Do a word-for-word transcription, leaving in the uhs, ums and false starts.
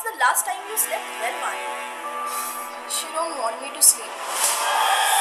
the last time you slept well, Mani? She don't want me to sleep.